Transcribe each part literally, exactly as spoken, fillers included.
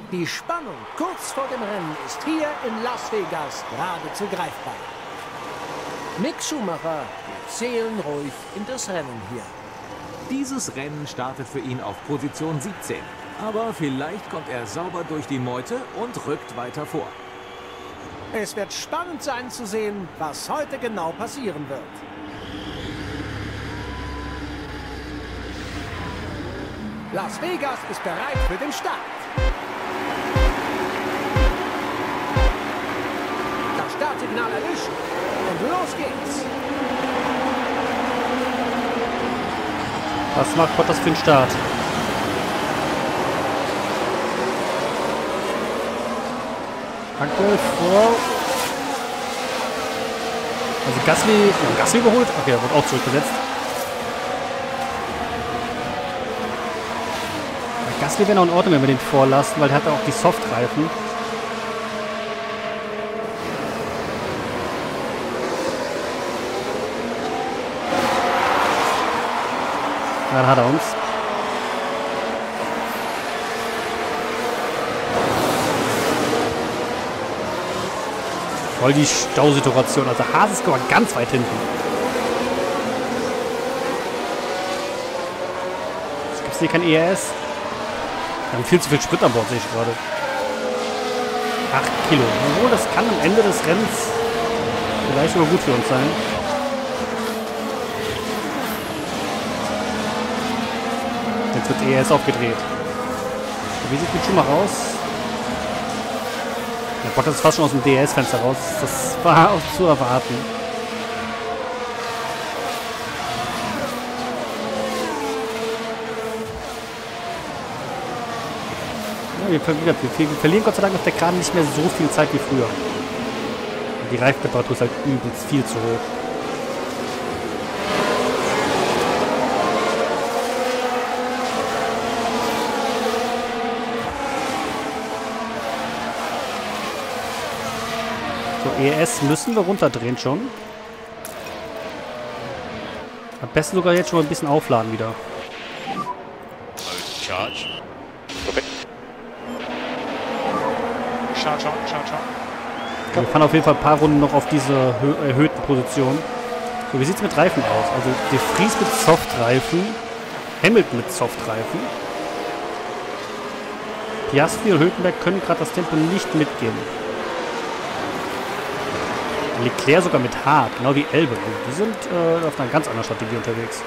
Die Spannung kurz vor dem Rennen ist hier in Las Vegas geradezu greifbar. Mick Schumacher geht seelenruhig in das Rennen hier. Dieses Rennen startet für ihn auf Position siebzehn. Aber vielleicht kommt er sauber durch die Meute und rückt weiter vor. Es wird spannend sein zu sehen, was heute genau passieren wird. Las Vegas ist bereit für den Start. Das Startsignal erlischt und los geht's. Was macht Bottas für den Start? Aktuell vor. Also Gasly. Ja, Gasly überholt. Okay, er wird auch zurückgesetzt. Bei Gasly wäre noch in Ordnung, wenn wir den vorlassen, weil der hat auch die Softreifen. Ja, dann hat er uns. Voll die Stausituation. Also Haas ist aber ganz weit hinten. Es gibt hier kein E R S. Wir haben viel zu viel Sprit an Bord, sehe ich gerade. acht Kilo. Obwohl, das kann am Ende des Rennens vielleicht sogar gut für uns sein. Jetzt wird E R S aufgedreht. Wie sieht mit Schumacher aus? Der Bottas ist fast schon aus dem D R S-Fenster raus. Das war auch zu erwarten. Ja, wir, ver wir verlieren Gott sei Dank auf der Geraden nicht mehr so viel Zeit wie früher. Die Reifentemperatur ist halt übelst viel zu hoch. E R S müssen wir runterdrehen schon. Am besten sogar jetzt schon mal ein bisschen aufladen wieder. Charge. Okay. Charge, charge, charge. Wir fahren auf jeden Fall ein paar Runden noch auf diese erhöhten Positionen. So, wie sieht es mit Reifen aus? Also De Vries mit Softreifen, Hamilton mit Softreifen. Piastri und Hülkenberg können gerade das Tempo nicht mitgehen. Leclerc sogar mit Hart, genau wie Elbe. Die sind äh, auf einer ganz anderen Strategie unterwegs.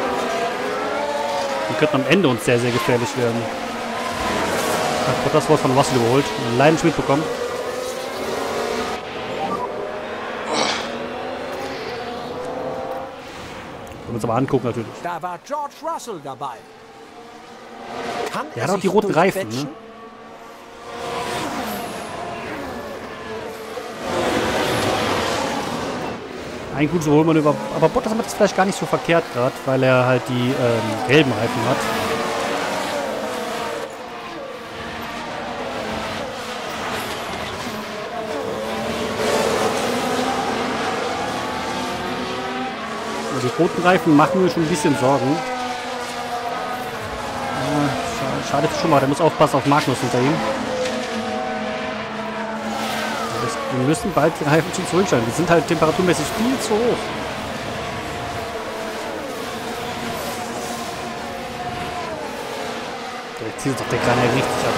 Die könnten am Ende uns sehr, sehr gefährlich werden. Ach, das Wort von Russell überholt. Einen Leidenschmied bekommen. Können wir uns aber angucken natürlich. Da war George Russell dabei. Kann Der hat auch die roten Reifen, ne? Ein gutes Überholmanöver, aber Bottas macht das vielleicht gar nicht so verkehrt gerade, weil er halt die ähm, gelben Reifen hat. Also die roten Reifen machen mir schon ein bisschen Sorgen. Ja, schade für Schumacher, der muss aufpassen auf Magnus hinter ihm. Wir müssen bald die Reifen schon zurückstellen. Die sind halt temperaturmäßig viel zu hoch. Jetzt zieht doch der Kran ja richtig ab.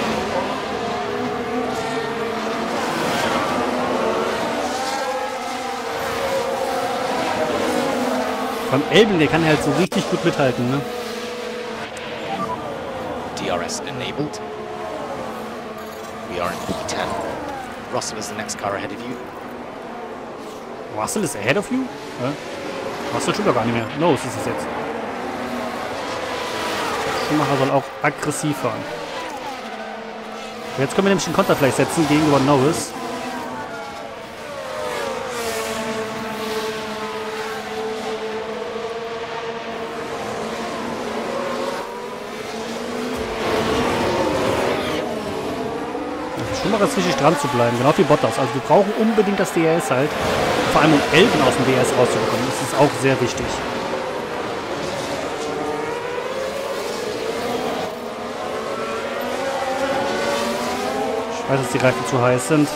Beim Elben, der kann halt so richtig gut mithalten, ne? D R S enabled. We are in P ten. Russell is the next car ahead of you. Russell is ahead of you? Ja. Russell stimmt doch gar nicht mehr. Norris ist es jetzt. Schumacher soll auch aggressiv fahren. Jetzt können wir nämlich den Konter vielleicht setzen gegenüber Norris. Schumacher ist wichtig dran zu bleiben, genau wie Bottas. Also wir brauchen unbedingt das D R S halt. Vor allem um Elben aus dem D R S rauszubekommen. Das ist auch sehr wichtig. Ich weiß, dass die Reifen zu heiß sind.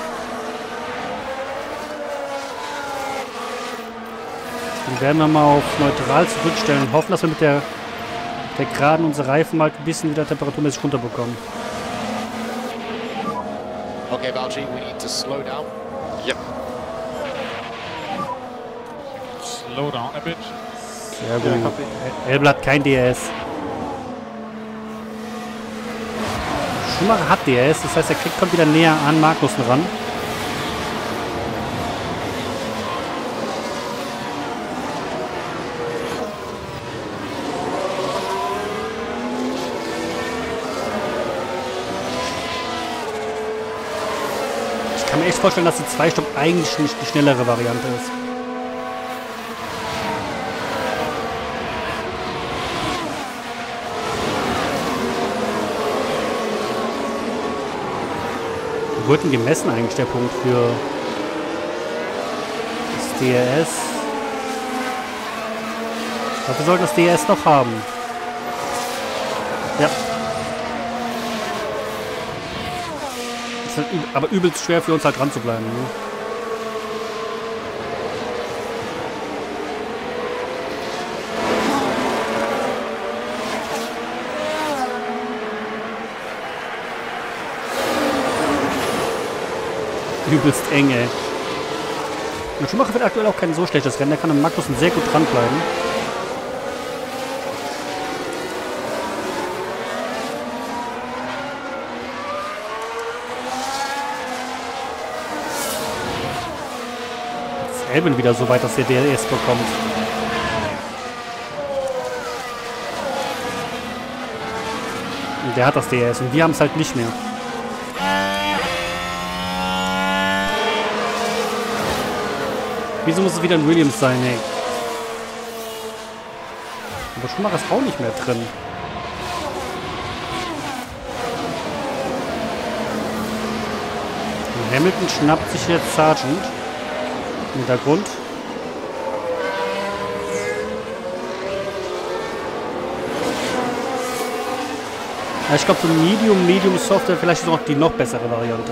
Dann werden wir mal auf neutral zurückstellen und hoffen, dass wir mit der, der Geraden unsere Reifen mal ein bisschen wieder temperaturmäßig runterbekommen. Okay, Valtteri, we need to slow down. Yep. Slow down a bit. Sehr gut. Elbel hat kein D R S. Schumacher hat D R S, das heißt, er kriegt, kommt wieder näher an Magnussen ran. Ich kann mir echt vorstellen, dass die Zwei-Stopp eigentlich nicht die schnellere Variante ist. Wo wird denn gemessen eigentlich der Punkt für das D R S? Dafür sollten das D R S noch haben. Ja. Ist halt üb aber übelst schwer für uns halt dran zu bleiben. Ne? Übelst eng, ey. Und Schumacher wird aktuell auch kein so schlechtes Rennen. Der kann am Magnussen sehr gut dranbleiben. Jetzt ist Albon wieder so weit, dass er D R S bekommt. Und der hat das D R S und wir haben es halt nicht mehr. Wieso muss es wieder ein Williams sein, ey? Aber Schumacher ist auch nicht mehr drin. Und Hamilton schnappt sich jetzt Sargent. Im Hintergrund. Ja, ich glaube, so Medium, Medium Software vielleicht ist auch die noch bessere Variante.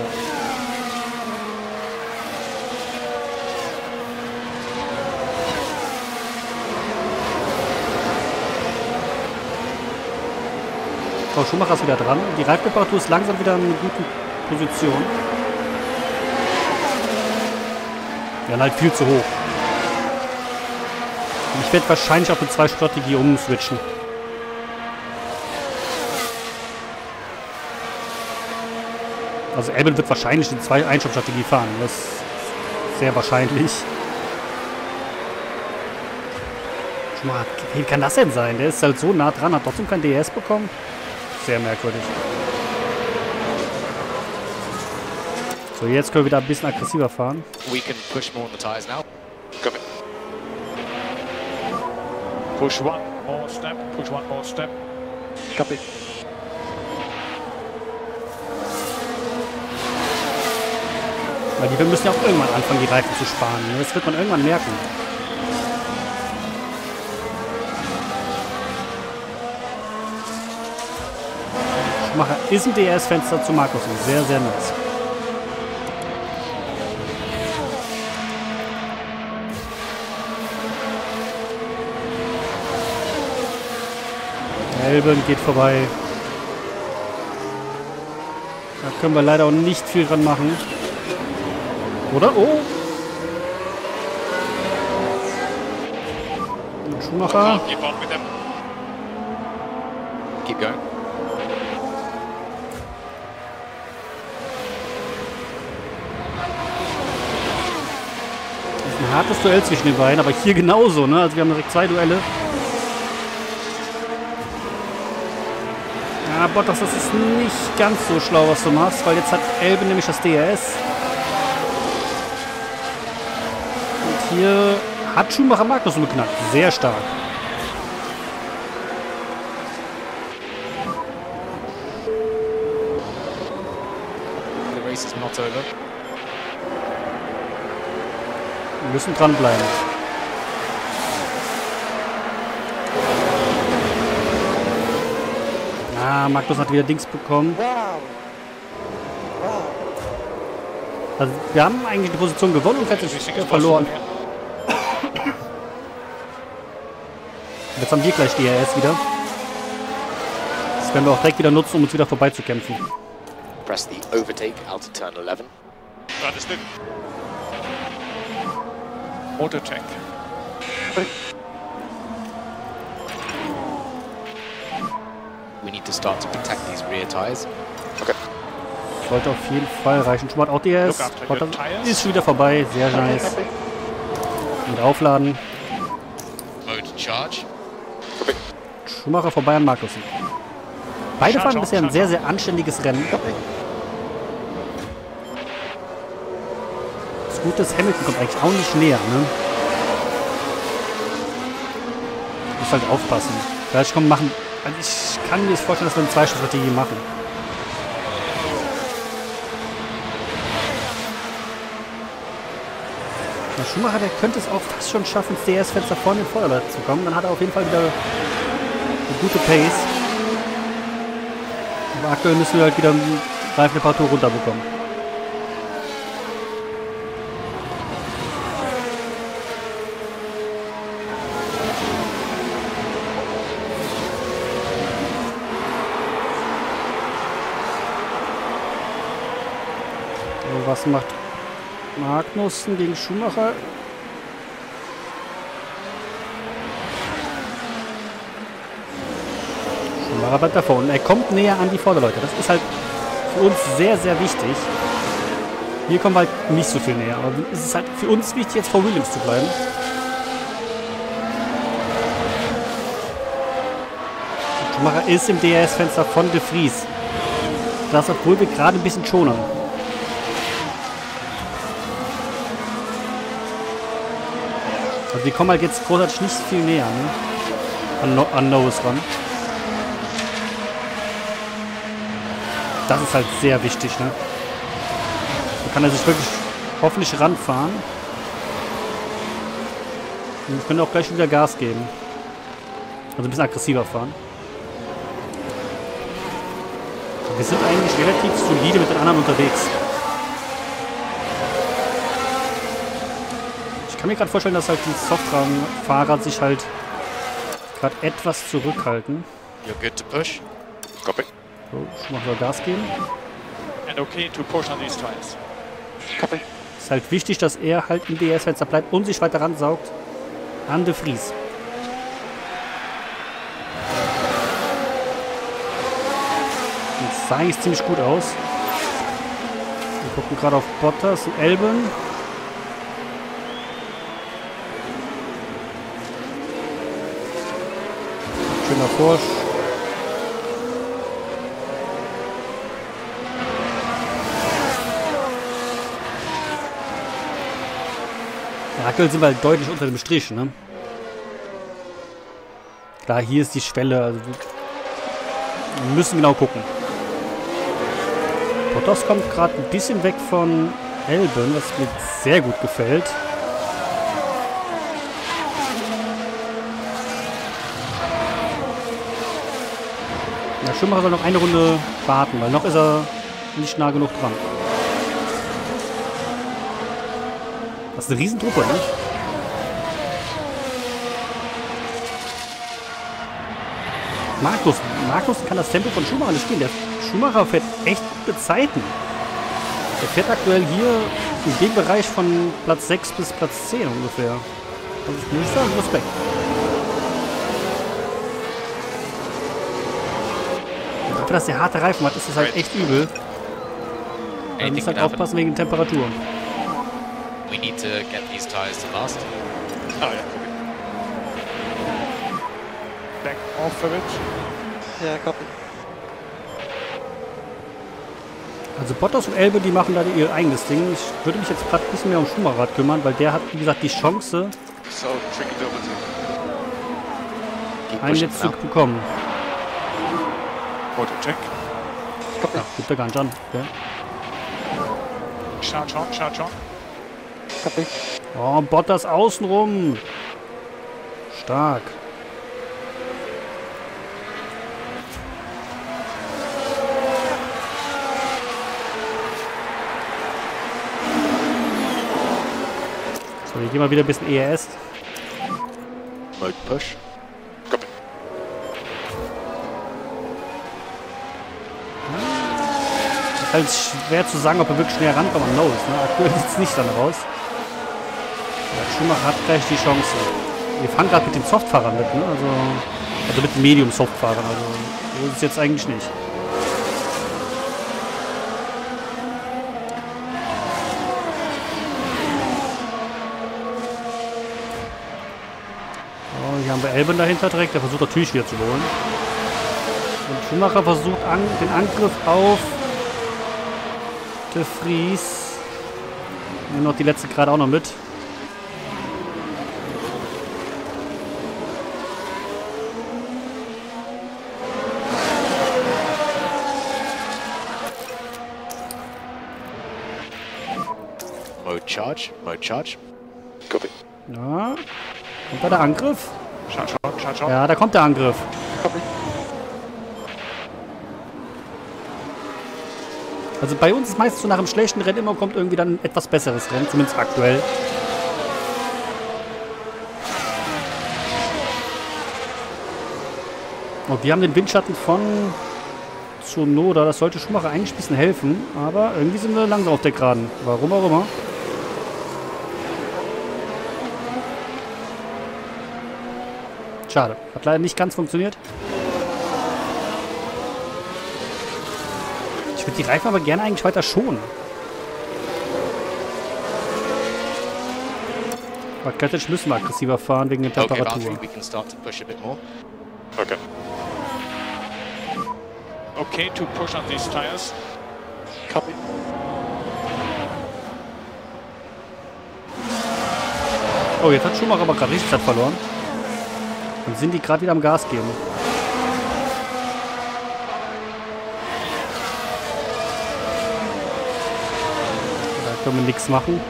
Frau Schumacher ist wieder dran. Die Reifentemperatur ist langsam wieder in einer guten Position. Ja, halt viel zu hoch. Und ich werde wahrscheinlich auf eine Zwei-Strategie umswitchen. Also Albon wird wahrscheinlich eine Zwei-Einstopp-Strategie fahren. Das ist sehr wahrscheinlich. Schumacher, wie kann das denn sein? Der ist halt so nah dran, hat trotzdem kein D R S bekommen. Sehr merkwürdig. So, jetzt können wir wieder ein bisschen aggressiver fahren. We can push more on the tires now. Come in. Push one more step. Push one more step. Copy. Weil die, wir müssen ja auch irgendwann anfangen, die Reifen zu sparen. Das wird man irgendwann merken. Schumacher ist ein D R S-Fenster zu Magnussen. Sehr, sehr nice. Albon geht vorbei. Da können wir leider auch nicht viel dran machen. Oder? Oh! Schumacher. Keep on with them. Keep going. Ein hartes Duell zwischen den beiden, aber hier genauso, ne? Also wir haben direkt zwei Duelle. Ja, Bottas, das ist nicht ganz so schlau, was du machst, weil jetzt hat Albon nämlich das D R S. Und hier hat Schumacher Magnussen geknackt. Sehr stark. The race is not over. Wir müssen dranbleiben. Ah, Magnus hat wieder Dings bekommen. Wow. Wow. Also wir haben eigentlich die Position gewonnen und plötzlich Everything is verloren. possible here. Jetzt haben wir gleich D R S wieder. Das werden wir auch direkt wieder nutzen, um uns wieder vorbeizukämpfen. Press the overtake out of turn eleven. Understood. Auto check. We need to start to protect these rear tires. Okay. Sollte auf jeden Fall reichen. Schubert auch D R S. Look after Bottas your tires. ist schon wieder vorbei. Sehr nice. Und aufladen. Mode charge. Schumacher vorbei an Magnussen. Beide Schau, fahren schau, bisher ein schau, sehr, schau. sehr anständiges Rennen. Das Gute ist, Hamilton kommt eigentlich auch nicht näher, ne? Muss halt aufpassen. Vielleicht kommen machen. Also ich kann mir das vorstellen, dass wir eine Zweistrategie machen. Der Schumacher, der könnte es auch fast schon schaffen, ins D R S-Fenster vorne in Vorderleute zu kommen. Dann hat er auf jeden Fall wieder eine gute Pace. Aber aktuell müssen wir halt wieder eine Reifenreparatur runterbekommen. So, was macht Magnussen gegen Schumacher? Schumacher bleibt davor und er kommt näher an die Vorderleute. Das ist halt für uns sehr, sehr wichtig. Hier kommen wir halt nicht so viel näher. Aber es ist halt für uns wichtig, jetzt vor Williams zu bleiben. Und Schumacher ist im D R S-Fenster von De Vries. Das, obwohl wir gerade ein bisschen schonen. Also die kommen halt jetzt großartig nicht viel näher, ne? An, no an Norris ran. Das ist halt sehr wichtig, ne? Da kann er sich wirklich hoffentlich ranfahren. Und wir können auch gleich wieder Gas geben. Also ein bisschen aggressiver fahren. Wir sind eigentlich relativ solide mit den anderen unterwegs. Ich kann mir gerade vorstellen, dass halt die Softrahmen-Fahrer sich halt gerade etwas zurückhalten. You're good to push. Copy. So, Schumacher soll Gas geben. And okay to push on these tires. Copy. Ist halt wichtig, dass er halt im D R S-Fenster bleibt und sich weiter ransaugt an De Vries. Das sah eigentlich ziemlich gut aus. Wir gucken gerade auf Bottas und Albon. Schöner Vorsch. Ja, aktuell sind wir halt deutlich unter dem Strich, ne? Klar, hier ist die Schwelle, also wir müssen genau gucken. Bottas kommt gerade ein bisschen weg von Albon, was mir sehr gut gefällt. Der Schumacher soll noch eine Runde warten, weil noch ist er nicht nah genug dran. Das ist eine Riesentruppe, ne? Markus, Markus kann das Tempo von Schumacher nicht gehen. Der Schumacher fährt echt gute Zeiten. Er fährt aktuell hier im dem Bereich von Platz sechs bis Platz zehn ungefähr. Das ist, muss ich sagen, Respekt. Und dafür, dass der harte Reifen hat, ist das halt echt übel. Man muss halt aufpassen wegen der Temperatur. We need to get these tires to last. Oh yeah, copy. Back off of it. Yeah, copy. Also Bottas und Albon, die machen da ihr eigenes Ding. Ich würde mich jetzt gerade ein bisschen mehr um Schumacher kümmern, weil der hat, wie gesagt, die Chance, So, tricky double Keep einen pushing jetzt now. zu bekommen. Auto check. Ja, gibt er gar nicht an. Okay. Charge on, charge on. Copy. Oh, Bottas außenrum. Stark. Hier mal wieder ein bisschen E R S. Mode push. Copy. Ist halt schwer zu sagen, ob er wirklich schnell rankommt an Norris. Ne? Aktuell sieht es nicht dann raus. Der Schumacher hat gleich die Chance. Wir fahren gerade mit den Softfahrern mit, ne? Also, also mit den Medium-Softfahrern. Also so ist es jetzt eigentlich nicht. So, hier haben wir Albon dahinter direkt. Der versucht natürlich wieder zu holen. Und Schumacher versucht an, den Angriff auf De Vries. Nehmen noch die letzte gerade auch noch mit. Mode charge. Mode charge. Copy. Ja. Kommt da der Angriff? Charge on, charge on. Ja, da kommt der Angriff. Copy. Also bei uns ist meistens so nach einem schlechten Rennen immer kommt irgendwie dann ein etwas besseres Rennen, zumindest aktuell. Und wir haben den Windschatten von Tsunoda. Das sollte Schumacher eigentlich ein bisschen helfen. Aber irgendwie sind wir langsam auf der Geraden. Warum auch immer. Schade. Hat leider nicht ganz funktioniert. Ich würde die Reifen aber gerne eigentlich weiter schonen. Aber kritisch müssen wir aggressiver fahren wegen der Okay, Temperatur. Valtteri, we can start to push a bit more. Okay. Okay to push on these tires. Copy. Oh, jetzt hat Schumacher aber gerade richtig Zeit verloren. Dann sind die gerade wieder am Gas geben. Da können wir nichts machen.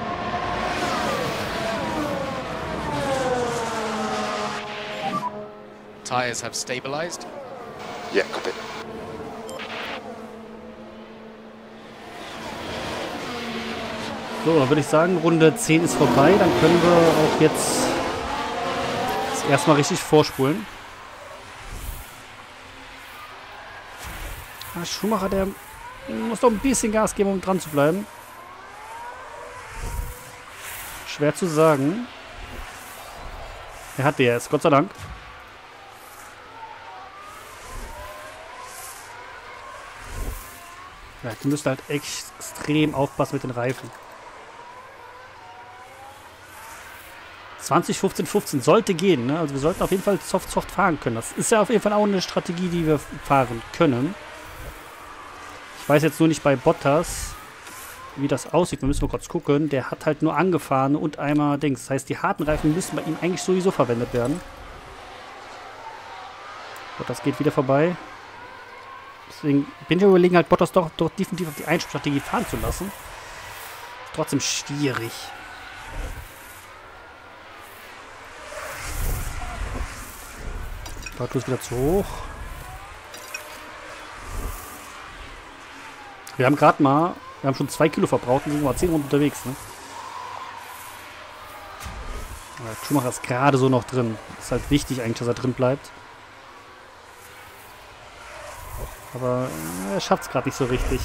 Tires have stabilized. Yeah, copy. So, dann würde ich sagen, Runde zehn ist vorbei. Dann können wir auch jetzt das erstmal richtig vorspulen. Ah, Schumacher, der muss doch ein bisschen Gas geben, um dran zu bleiben. Schwer zu sagen. Er hat D R S, Gott sei Dank. Ja, die müssen halt extrem aufpassen mit den Reifen. zwanzig, fünfzehn, fünfzehn sollte gehen, ne? Also wir sollten auf jeden Fall soft-soft fahren können. Das ist ja auf jeden Fall auch eine Strategie, die wir fahren können. Ich weiß jetzt nur nicht bei Bottas, wie das aussieht. Wir müssen mal kurz gucken. Der hat halt nur angefahren und einmal Dings. Das heißt, die harten Reifen müssen bei ihm eigentlich sowieso verwendet werden. Bottas geht wieder vorbei. Deswegen bin ich überlegen, halt Bottas doch, doch definitiv auf die Einspurstrategie fahren zu lassen. Ist trotzdem schwierig. Auto ist wieder zu hoch. Wir haben gerade mal, wir haben schon zwei Kilo verbraucht und sind mal zehn Runden unterwegs, ne? Aber Schumacher ist gerade so noch drin. Ist halt wichtig eigentlich, dass er drin bleibt. Aber er schafft es gerade nicht so richtig.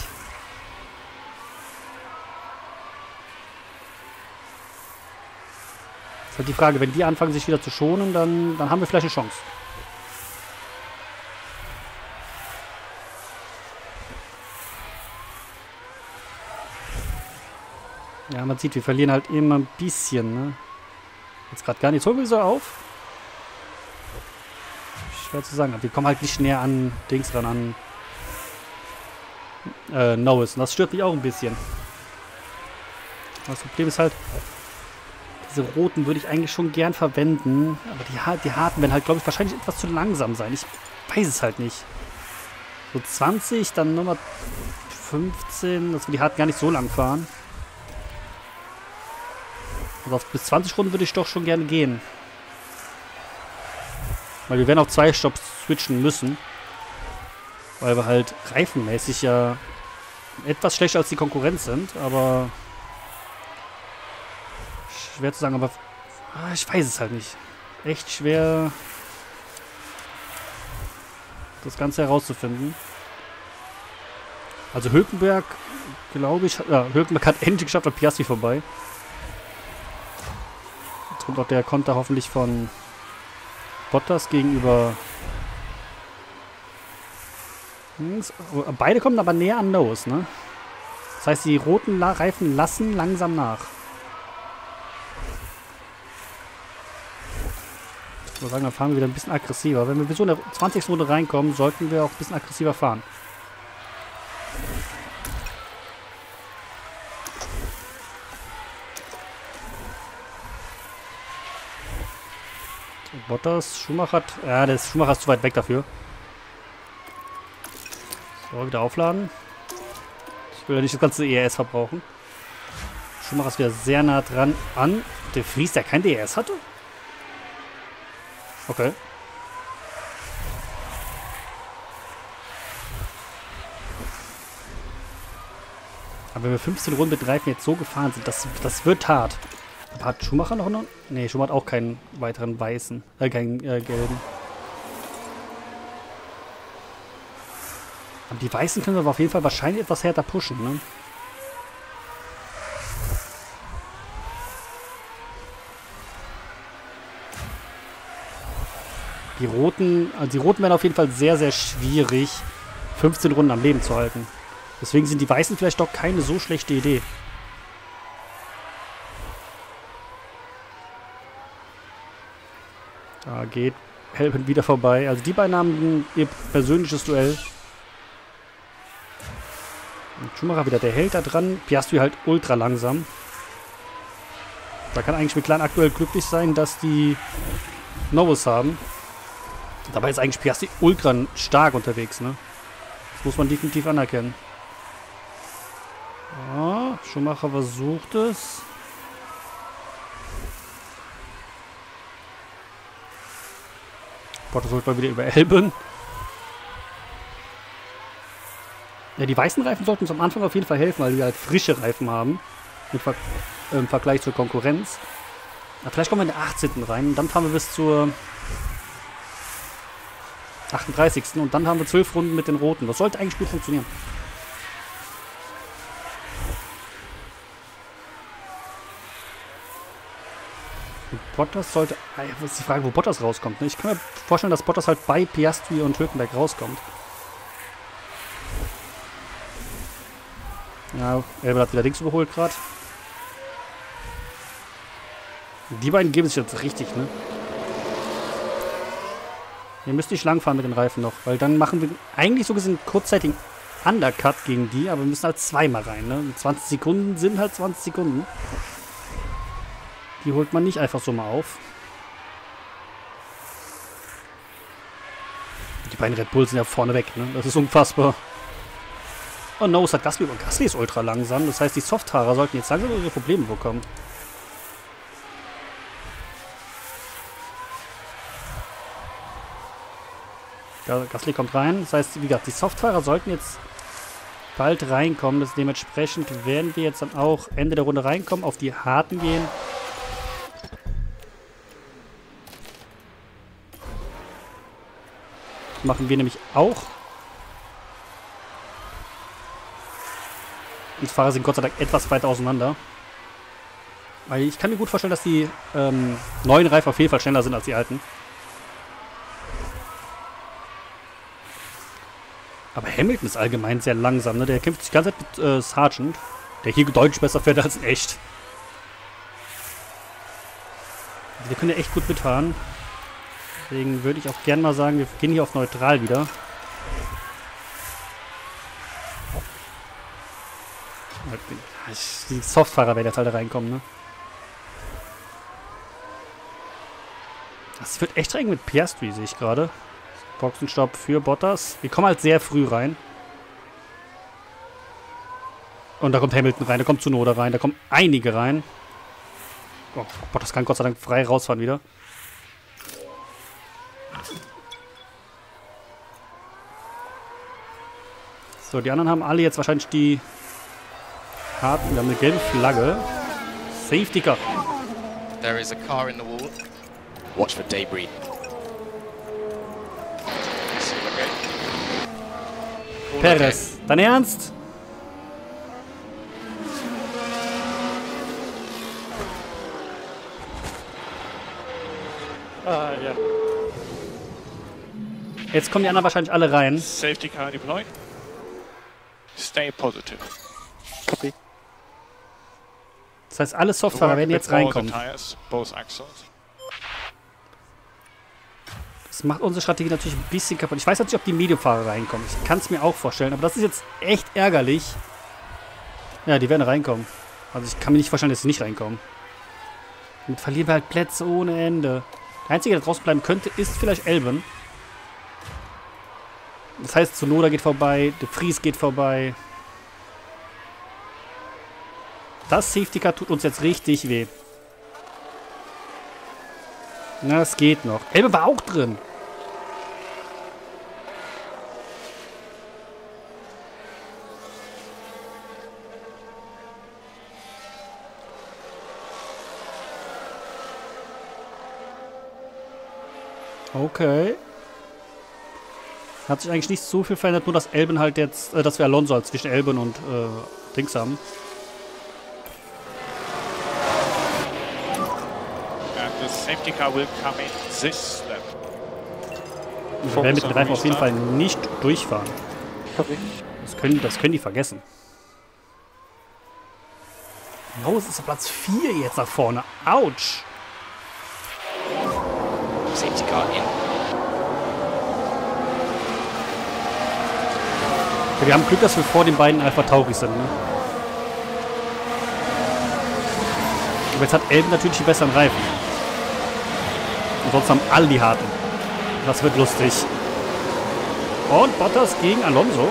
Ist halt die Frage, wenn die anfangen sich wieder zu schonen, dann, dann haben wir vielleicht eine Chance. Ja, man sieht, wir verlieren halt immer ein bisschen, ne? Jetzt gerade gar nichts. Holen wir so auf. Schwer zu sagen, aber wir kommen halt nicht näher an Dings ran, an äh, Norris. Und das stört mich auch ein bisschen. Das Problem ist halt, diese roten würde ich eigentlich schon gern verwenden. Aber die, die harten werden halt, glaube ich, wahrscheinlich etwas zu langsam sein. Ich weiß es halt nicht. So zwanzig, dann Nummer fünfzehn, dass wir die harten gar nicht so lang fahren. Also auf bis zwanzig Runden würde ich doch schon gerne gehen. Weil wir werden auf zwei Stops switchen müssen. Weil wir halt reifenmäßig ja etwas schlechter als die Konkurrenz sind. Aber Schwer zu sagen, aber ah, ich weiß es halt nicht. Echt schwer, das Ganze herauszufinden. Also Hülkenberg, glaube ich, ja, Hülkenberg hat endlich geschafft an Piastri vorbei. Jetzt kommt auch der Konter hoffentlich von Bottas gegenüber. Beide kommen aber näher an Nose, ne? Das heißt, die roten Reifen lassen langsam nach. Ich würde sagen, dann fahren wir wieder ein bisschen aggressiver. Wenn wir bis so in der zwanzigsten Runde reinkommen, sollten wir auch ein bisschen aggressiver fahren. Bottas, Schumacher hat... Ja, der Schumacher ist zu weit weg dafür. So, wieder aufladen. Ich will ja nicht das ganze E R S verbrauchen. Schumacher ist wieder sehr nah dran an De Vries, der kein D R S hatte? Okay. Aber wenn wir fünfzehn Runden mit Reifen jetzt so gefahren sind, das, das wird hart. Aber hat Schumacher noch einen? Nee, Schumacher hat auch keinen weiteren weißen, äh, keinen äh, gelben. Aber die weißen können wir aber auf jeden Fall wahrscheinlich etwas härter pushen, ne? Die roten, also die roten werden auf jeden Fall sehr, sehr schwierig, fünfzehn Runden am Leben zu halten. Deswegen sind die weißen vielleicht doch keine so schlechte Idee. Da geht Hamilton wieder vorbei. Also die beiden haben ihr persönliches Duell. Und Schumacher wieder der Held da dran. Piastri halt ultra langsam. Da kann eigentlich McLaren aktuell glücklich sein, dass die Novus haben. Dabei ist eigentlich Piastri ultra stark unterwegs, ne? Das muss man definitiv anerkennen. Ja, Schumacher versucht es. Bottas holt mal wieder über Albon. Ja, die weißen Reifen sollten uns am Anfang auf jeden Fall helfen, weil die halt frische Reifen haben. Im, Ver äh, im Vergleich zur Konkurrenz. Ja, vielleicht kommen wir in der achtzehnten rein. Und dann fahren wir bis zur achtunddreißigsten Und dann haben wir zwölf Runden mit den Roten. Das sollte eigentlich gut funktionieren. Und Bottas sollte... Was ist die Frage, wo Bottas rauskommt? Ne? Ich kann mir vorstellen, dass Bottas halt bei Piastri und Hülkenberg rauskommt. Ja, Albon hat wieder links überholt gerade. Die beiden geben sich jetzt richtig, ne? Wir müssen nicht lang fahren mit den Reifen noch, weil dann machen wir eigentlich so gesehen kurzzeitigen Undercut gegen die, aber wir müssen halt zweimal rein, ne? zwanzig Sekunden sind halt zwanzig Sekunden. Die holt man nicht einfach so mal auf. Die beiden Red Bulls sind ja vorne weg, ne? Das ist unfassbar. Oh no, es hat Gasly, und Gasly ist ultra langsam. Das heißt, die Softfahrer sollten jetzt langsam ihre Probleme bekommen. Gasly kommt rein. Das heißt, wie gesagt, die Softfahrer sollten jetzt bald reinkommen. Das dementsprechend werden wir jetzt dann auch Ende der Runde reinkommen, auf die harten gehen. Das machen wir nämlich auch. Die Fahrer sind Gott sei Dank etwas weiter auseinander. Weil ich kann mir gut vorstellen, dass die ähm, neuen Reifen auf jeden Fall schneller sind als die alten. Aber Hamilton ist allgemein sehr langsam, ne? Der kämpft sich die ganze Zeit mit äh, Sargent, der hier deutlich besser fährt als in echt. Also wir können ja echt gut mitfahren. Deswegen würde ich auch gerne mal sagen, wir gehen hier auf neutral wieder. Die Softfahrer werden jetzt halt reinkommen, ne? Das wird echt eng mit Piastri, sehe ich gerade. Boxenstopp für Bottas. Wir kommen halt sehr früh rein. Und da kommt Hamilton rein, da kommt Tsunoda rein, da kommen einige rein. Oh, Bottas kann Gott sei Dank frei rausfahren wieder. So, die anderen haben alle jetzt wahrscheinlich die harten, wir haben eine gelbe Flagge. Safety Car. There is a car in the wall. Watch for debris. Perez, dein Ernst? Ah, yeah. Jetzt kommen die anderen wahrscheinlich alle rein. Safety car deployed. Stay positive. Copy. Das heißt, alle Softfahrer werden jetzt reinkommen. Tires, both axles. Das macht unsere Strategie natürlich ein bisschen kaputt. Ich weiß natürlich, ob die Mediumfahrer reinkommen. Ich kann es mir auch vorstellen, aber das ist jetzt echt ärgerlich. Ja, die werden reinkommen. Also ich kann mir nicht vorstellen, dass sie nicht reinkommen. Damit verlieren wir halt Plätze ohne Ende. Der Einzige, der draußen bleiben könnte, ist vielleicht Elben. Das heißt, Tsunoda geht vorbei, De Vries geht vorbei. Das Safety Car tut uns jetzt richtig weh. Na, es geht noch. Elbe war auch drin. Okay. Hat sich eigentlich nicht so viel verändert, nur dass Elben halt jetzt, äh, dass wir Alonso halt zwischen Elben und äh, Dings haben. And the safety car will come in this lap. Wir werden mit den Reifen auf jeden Fall nicht durchfahren. Das können, das können die vergessen. Oh, es ist Platz vier jetzt nach vorne. Autsch. Safety car in. Wir haben Glück, dass wir vor den beiden Alpha Tauri sind. Ne? Aber jetzt hat Elben natürlich die besseren Reifen. Und sonst haben alle die harten. Das wird lustig. Und Bottas gegen Alonso.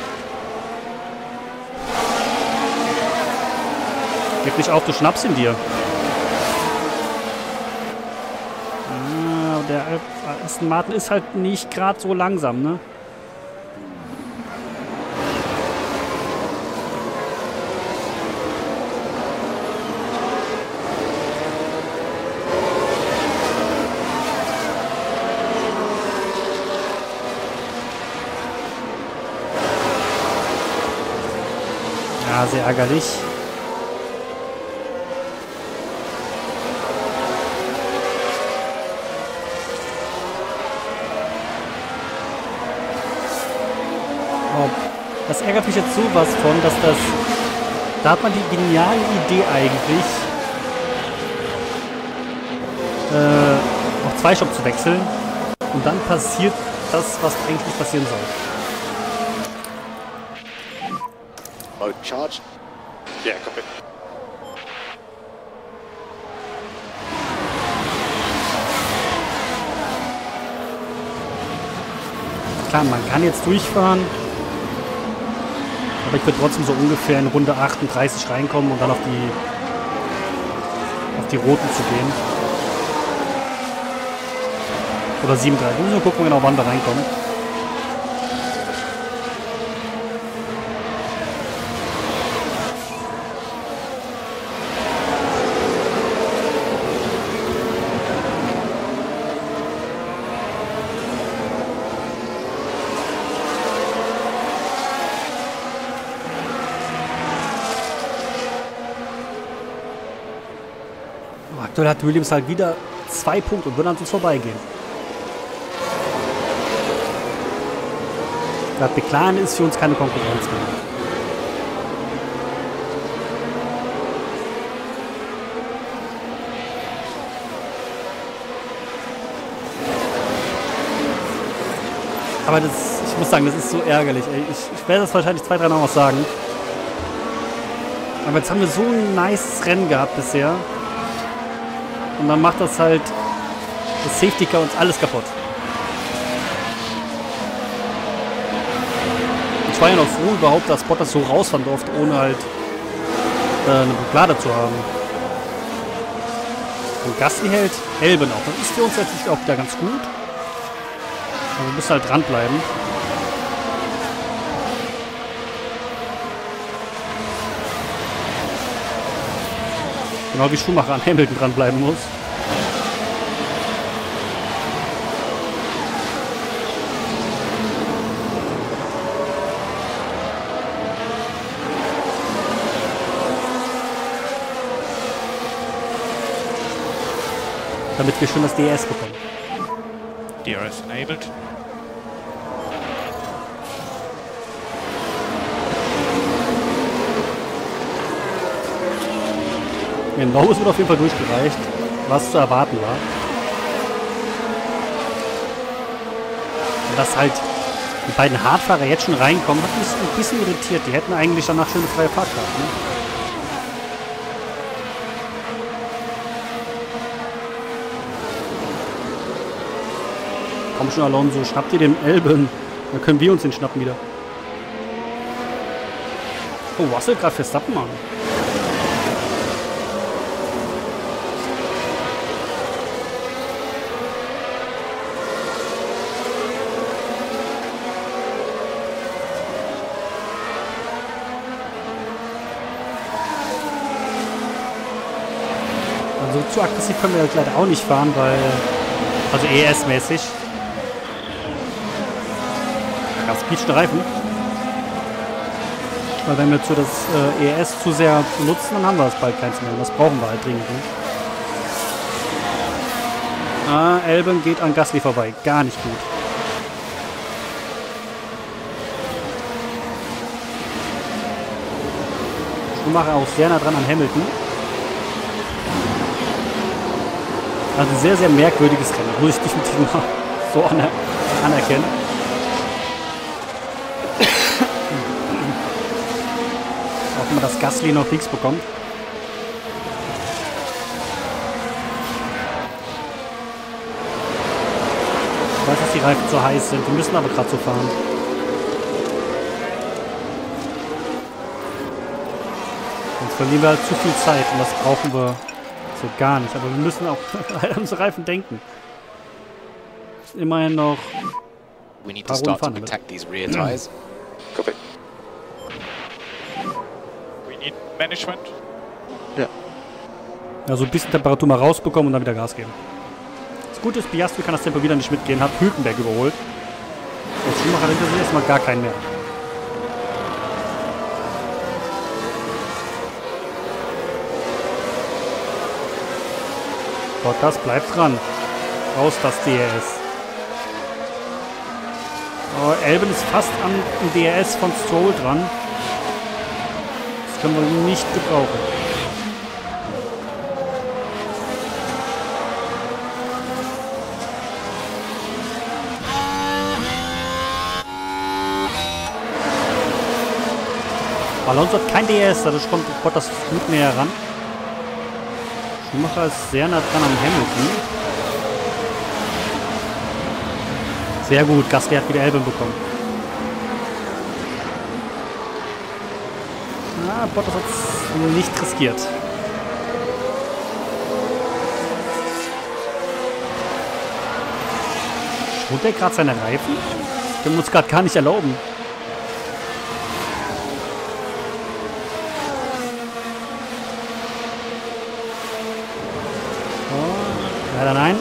Gib nicht auf, du schnappst ihn dir. Ah, der Aston Martin ist halt nicht gerade so langsam, ne? Ja, sehr ärgerlich. Oh, das ärgert mich jetzt sowas von, dass das... Da hat man die geniale Idee eigentlich, äh, auf Zweistopp zu wechseln. Und dann passiert das, was eigentlich nicht passieren soll. Mode charged. Yeah, copy. Klar, man kann jetzt durchfahren. Aber ich würde trotzdem so ungefähr in Runde achtunddreißig reinkommen und dann auf die auf die roten zu gehen. Oder siebenunddreißig. Wir müssen nur gucken, genau wann wir reinkommen. Aktuell hat Williams halt wieder zwei Punkte und würde an uns vorbeigehen. Das McLaren ist für uns keine Konkurrenz mehr. Aber das, ich muss sagen, das ist so ärgerlich. Ey. Ich, ich werde das wahrscheinlich zwei, drei Mal noch sagen. Aber jetzt haben wir so ein nice Rennen gehabt bisher. Und dann macht das halt das Safety Car uns alles kaputt. Ich war ja noch froh überhaupt, dass Bottas so rausfahren durfte, ohne halt äh, eine Blockade zu haben. Und Gasly hält Elben auch. Das ist für uns natürlich auch wieder ganz gut. Aber wir müssen halt dranbleiben. Genau wie Schumacher an Hamilton dranbleiben muss. Damit wir schon das D R S bekommen. D R S enabled. Genau, es wird auf jeden Fall durchgereicht, was zu erwarten war. Und dass halt die beiden Hartfahrer jetzt schon reinkommen, hat mich ein bisschen irritiert. Die hätten eigentlich danach schöne freie Fahrt gehabt. Ne? Komm schon, Alonso, schnappt ihr den Albon. Dann können wir uns den schnappen wieder. Oh, Russell gerade Verstappen an. Also zu aggressiv können wir halt leider auch nicht fahren, weil... Also E S-mäßig. Ja, speedschen Reifen. Weil wenn wir zu das äh, E S zu sehr nutzen, dann haben wir das bald keins mehr. Und das brauchen wir halt dringend. Ne? Ah, Albon geht an Gasly vorbei. Gar nicht gut. Schumacher auch sehr nah dran an Hamilton. Also ein sehr, sehr merkwürdiges Rennen. Muss ich definitiv mal so aner anerkennen. Auch immer, dass Gasly noch nichts bekommt. Ich weiß, dass die Reifen zu heiß sind. Wir müssen aber gerade so fahren. Sonst verlieren wir halt zu viel Zeit und das brauchen wir so gar nicht. Aber wir müssen auch an unsere Reifen denken. Ist immerhin noch We need ein to paar Runden start to fahren damit. protect these rear tyres. Copy. We need management. Also ein bisschen Temperatur mal rausbekommen und dann wieder Gas geben. Das Gute ist, Piastri kann das Tempo wieder nicht mitgehen, hat Hülkenberg überholt. Jetzt Schumacher hinter sich erstmal gar keinen mehr. Bottas bleibt dran. Raus das D R S. Oh, Albon ist fast am D R S von Stroll dran. Das können wir nicht gebrauchen. Alonso hat kein D R S, dadurch kommt Bottas gut näher ran. Schumacher ist sehr nah dran an Hamilton. Sehr gut, Gasly hat wieder Albon bekommen. Ah, Bottas hat es nicht riskiert. Schont er gerade seine Reifen? Können wir uns gerade gar nicht erlauben. Leider nein.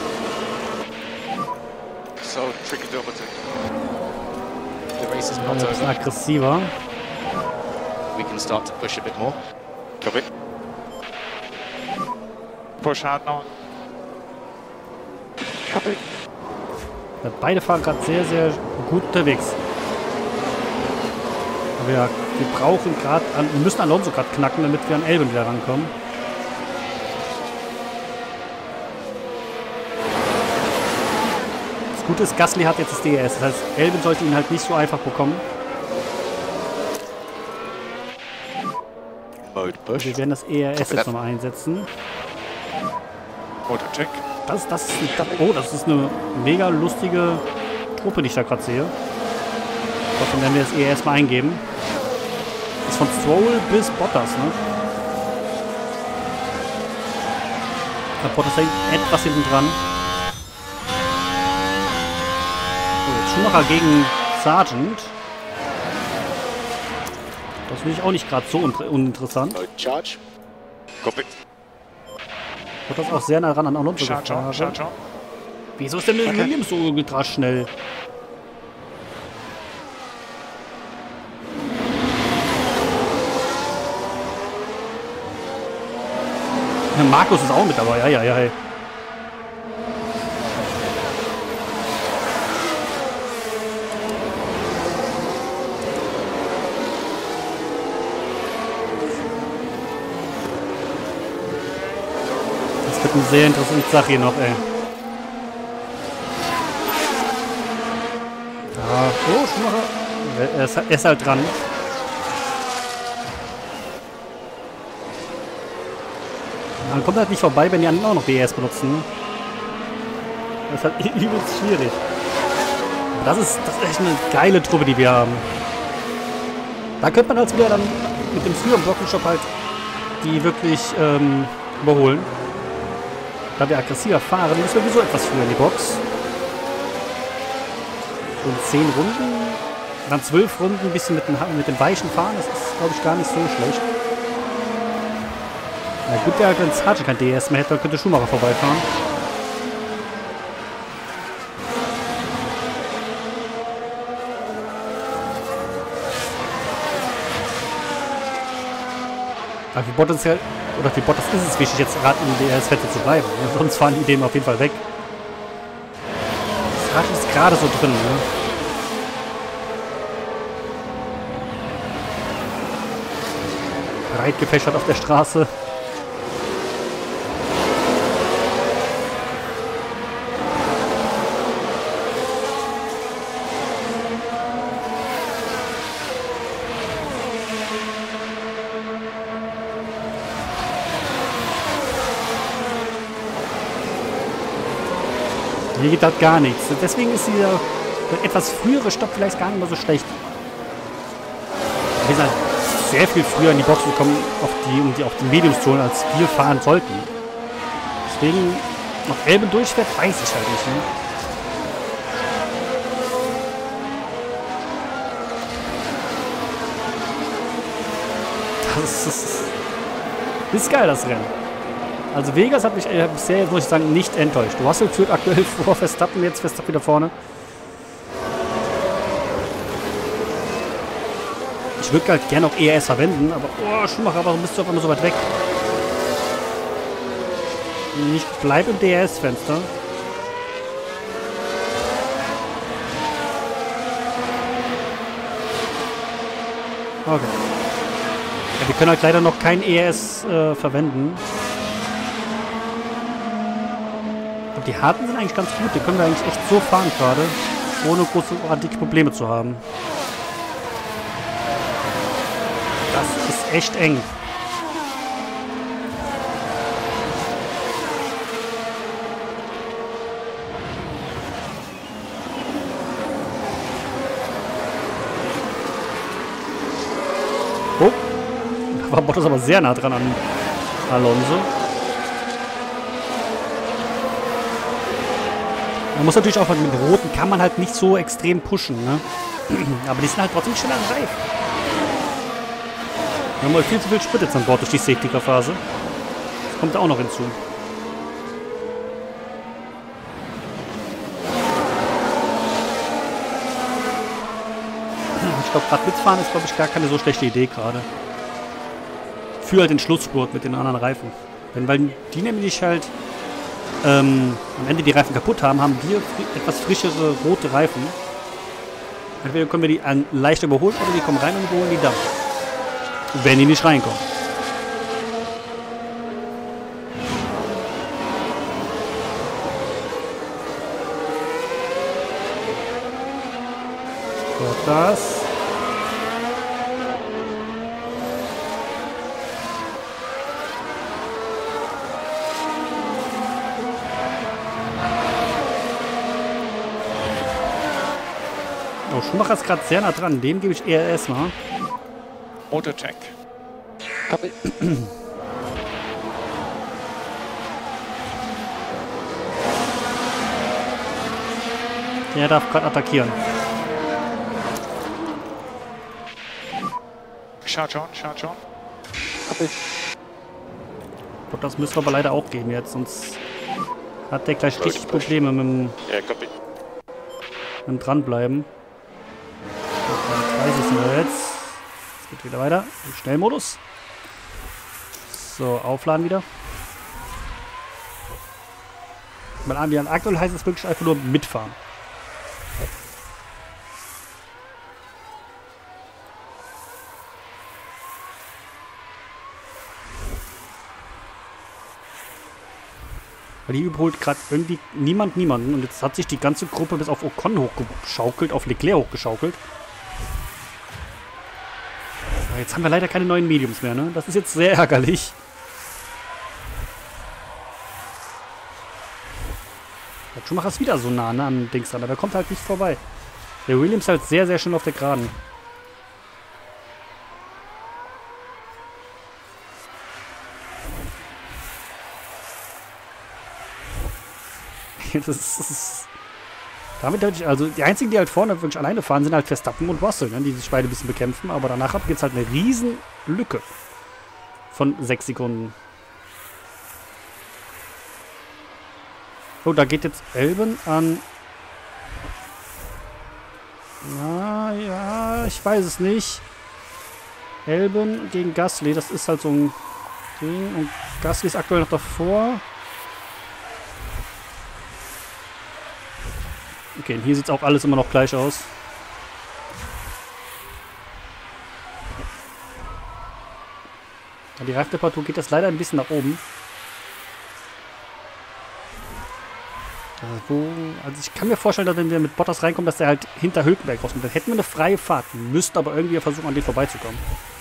So, tricky double take. The race is Ja, not ein bisschen over. aggressiver. We can start to push a bit more. Copy. Push hard now. Copy. Ja, beide fahren gerade sehr, sehr gut unterwegs. Aber ja, wir brauchen gerade, wir müssen Alonso gerade knacken, damit wir an Albon wieder rankommen. Das Gute ist, Gasly hat jetzt das D R S. Das heißt, Albon sollte ihn halt nicht so einfach bekommen. Mode push. Wir werden das E R S jetzt nochmal einsetzen. Motor check. Das, das, das, oh, das ist eine mega lustige Truppe, die ich da gerade sehe. Trotzdem werden wir das E R S mal eingeben. Das ist von Stroll bis Bottas, ne? Der Bottas hängt etwas hinten dran. So, jetzt Schumacher gegen Sargent. Das finde ich auch nicht gerade so un uninteressant. Mode charge. Copy. Bottas auch sehr nah ran an Alonso Charge on, gefahren. charge on. Wieso ist denn okay. Williams so ultra schnell? Ja, Markus ist auch mit dabei. Ja, ja, ja. Das wird eine sehr interessante Sache hier noch, ey. Ah, oh, Schumacher. Er ist, er ist halt dran. Man kommt halt nicht vorbei, wenn die anderen auch noch D R S benutzen. Das ist halt übelst schwierig. Aber das ist, das ist echt eine geile Truppe, die wir haben. Da könnte man als wieder dann mit dem früheren Blockenstopp halt die wirklich ähm, überholen. Da wir aggressiver fahren, müssen wir sowieso etwas früher in die Box. Und zehn Runden, dann zwölf Runden ein bisschen mit dem, mit dem Weichen fahren, das ist, glaube ich, gar nicht so schlecht. Na gut, wäre halt, wenn Sargent kein D R S mehr hätte, dann könnte Schumacher vorbeifahren. Aber für Bottas, ja, oder für Bottas ist es wichtig, jetzt gerade im D R S-Fette zu bleiben. Ja, sonst fahren die dem auf jeden Fall weg. Sargent ist gerade so drin, ne? Breit gefächert auf der Straße. Hier geht halt gar nichts. Deswegen ist dieser etwas frühere Stopp vielleicht gar nicht mehr so schlecht. Wir sind halt sehr viel früher in die Box gekommen, auf die, um die auf die Mediums zu holen, als wir fahren sollten. Deswegen, ob Elbe durchfährt, weiß ich halt nicht. Ne? Das ist, das ist geil, das Rennen. Also Vegas hat mich äh, bisher, muss ich sagen, nicht enttäuscht. Russell führt aktuell vor Verstappen, jetzt Verstappen wieder vorne. Ich würde halt gerne auch E R S verwenden, aber oh, Schumacher, warum bist du auf einmal so weit weg? Ich bleibe im D R S-Fenster. Okay. Ja, wir können halt leider noch kein E R S äh, verwenden. Und die Harten sind eigentlich ganz gut. Die können wir eigentlich echt so fahren gerade, ohne großartige Probleme zu haben. Das ist echt eng. Oh, da war Bottas aber sehr nah dran an Alonso. Man muss natürlich auch mit den Roten kann man halt nicht so extrem pushen, ne? Aber die sind halt trotzdem schneller am Reif. Wir haben mal viel zu viel Sprit jetzt an Bord durch die Safety-Car-Phase. Das kommt auch noch hinzu. Ich glaube, gerade mitfahren ist, glaube ich, gar keine so schlechte Idee gerade. Für halt den Schlussspurt mit den anderen Reifen. Denn weil die nämlich halt ähm, am Ende die Reifen kaputt haben, haben wir fri etwas frischere rote Reifen. Entweder können wir die an leicht überholen oder die kommen rein und überholen die dann. Wenn die nicht reinkommen. So, das. Oh, Schumacher ist gerade sehr nah dran. Dem gebe ich E R S mal. Auto check. Copy. Der darf gerade attackieren. Charge on, charge on. Copy. Das müssen wir aber leider auch gehen jetzt, sonst hat der gleich richtig push. Probleme mit dem, Yeah, copy. mit dem Dranbleiben. dreißig sind wir jetzt. Es geht wieder weiter. Im Schnellmodus. So, aufladen wieder. Weil aktuell heißt es wirklich einfach nur mitfahren. Weil die überholt gerade irgendwie niemand niemanden. Und jetzt hat sich die ganze Gruppe bis auf Ocon hochgeschaukelt, auf Leclerc hochgeschaukelt. Aber jetzt haben wir leider keine neuen Mediums mehr, ne? Das ist jetzt sehr ärgerlich. Der Schumacher ist wieder so nah, ne, an Dings dran, aber er kommt halt nicht vorbei. Der Williams halt sehr, sehr schnell auf der Geraden. Das ist, das ist damit halt, also die einzigen, die halt vorne wirklich alleine fahren, sind halt Verstappen und Russell, ne, die sich beide ein bisschen bekämpfen, aber danach gibt es halt eine riesen Lücke von sechs Sekunden. Oh, da geht jetzt Albon an. Na ja, ich weiß es nicht. Albon gegen Gasly, das ist halt so ein Ding. Und Gasly ist aktuell noch davor. Okay, und hier sieht es auch alles immer noch gleich aus. Die Reiftemperatur geht jetzt leider ein bisschen nach oben. Also, also ich kann mir vorstellen, dass wenn wir mit Bottas reinkommen, dass der halt hinter Hülkenberg rauskommt. Dann hätten wir eine freie Fahrt. Wir müssten aber irgendwie versuchen, an den vorbeizukommen.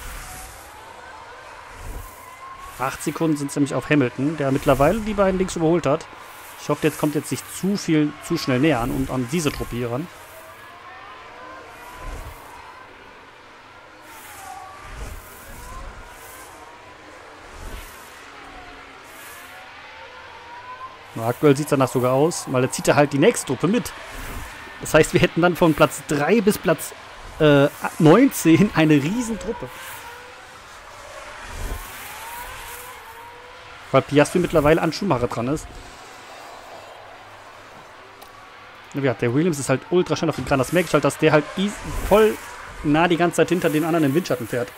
Acht Sekunden sind es nämlich auf Hamilton, der mittlerweile die beiden links überholt hat. Ich hoffe, jetzt kommt jetzt nicht zu viel, zu schnell näher an und an diese Truppe hier ran. Na, aktuell sieht es danach sogar aus, weil er zieht er halt die nächste Truppe mit. Das heißt, wir hätten dann von Platz drei bis Platz äh, neunzehn eine Riesentruppe. Weil Piastri mittlerweile an Schumacher dran ist. Ja, der Williams ist halt ultra schnell auf den Kran. Das merke ich halt, dass der halt voll nah die ganze Zeit hinter den anderen im Windschatten fährt.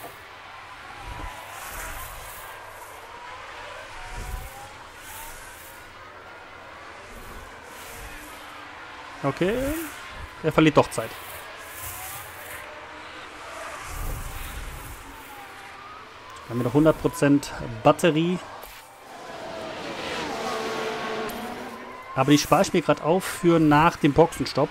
Okay. Er verliert doch Zeit. Wir haben noch hundert Prozent Batterie. Aber die spare ich mir gerade auf für nach dem Boxenstopp.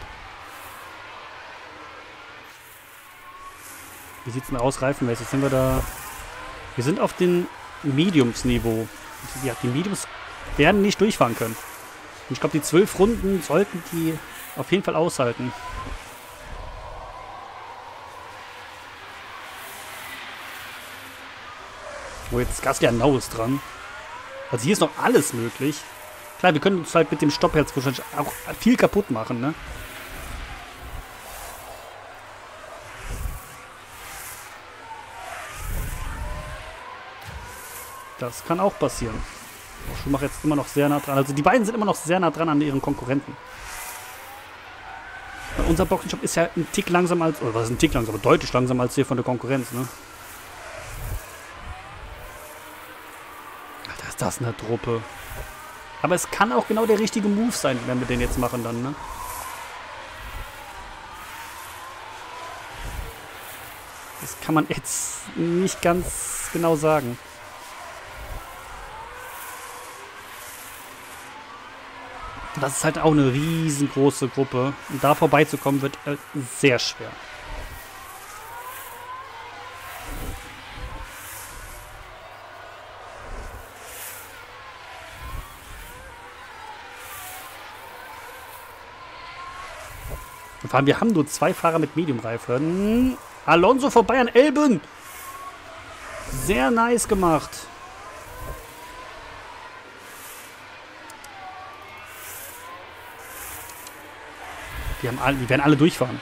Wie sieht es denn aus, reifenmäßig? Sind wir da... Wir sind auf den Mediums-Niveau. Ja, die Mediums werden nicht durchfahren können. Und ich glaube, die zwölf Runden sollten die auf jeden Fall aushalten. Oh, jetzt ist Gasly an Naues dran. Also hier ist noch alles möglich. Klar, wir können uns halt mit dem Stopp jetzt wahrscheinlich auch viel kaputt machen, ne? Das kann auch passieren. Schumacher jetzt immer noch sehr nah dran. Also die beiden sind immer noch sehr nah dran an ihren Konkurrenten. Weil unser Boxenstopp ist ja ein Tick langsamer als... Oder was ist ein Tick langsamer? Deutlich langsamer als hier von der Konkurrenz, ne? Alter, ist das eine Truppe. Aber es kann auch genau der richtige Move sein, wenn wir den jetzt machen dann, ne? Das kann man jetzt nicht ganz genau sagen. Das ist halt auch eine riesengroße Gruppe. Und da vorbeizukommen wird äh, sehr schwer. Vor allem, wir haben nur zwei Fahrer mit Medium-Reifen. Alonso vorbei an Albon. Sehr nice gemacht. Die, haben alle, die werden alle durchfahren.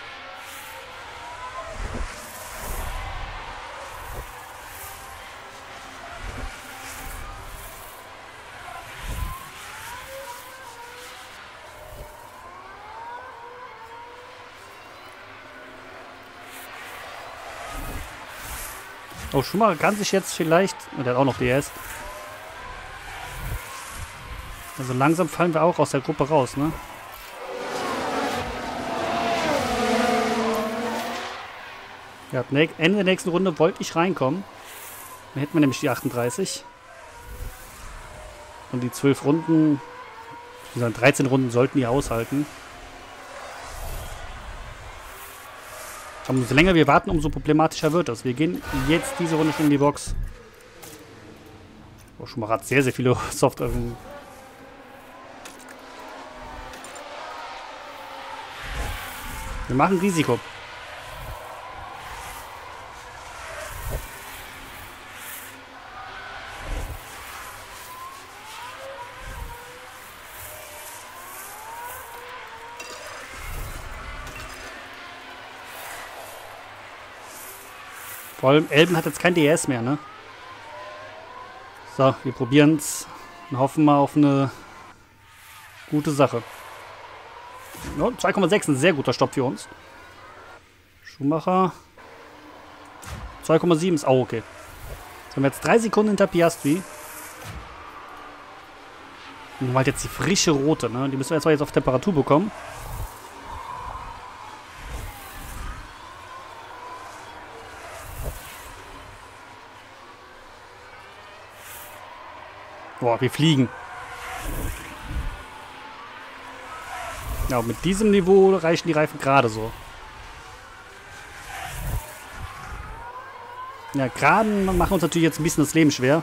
Oh, Schumacher kann sich jetzt vielleicht... Oh, der hat auch noch D S. Also langsam fallen wir auch aus der Gruppe raus, ne? Ja, Ende der nächsten Runde wollte ich reinkommen. Dann hätten wir nämlich die achtunddreißig. Und die zwölf Runden, dreizehn Runden sollten die aushalten. Aber umso länger wir warten, umso problematischer wird das. Wir gehen jetzt diese Runde schon in die Box. Oh, Schumacher hat sehr, sehr viele Softöffnungen. Wir machen Risiko. Vor allem Elben hat jetzt kein D S mehr, ne? So, wir probieren es und hoffen mal auf eine gute Sache. Ja, zwei Komma sechs, ein sehr guter Stopp für uns. Schumacher. zwei Komma sieben ist auch okay. Jetzt haben wir jetzt drei Sekunden hinter Piastri. Und wir haben halt jetzt die frische rote, ne? Die müssen wir jetzt mal jetzt auf Temperatur bekommen. Boah, wir fliegen. Ja, mit diesem Niveau reichen die Reifen gerade so. Ja, Geraden machen uns natürlich jetzt ein bisschen das Leben schwer.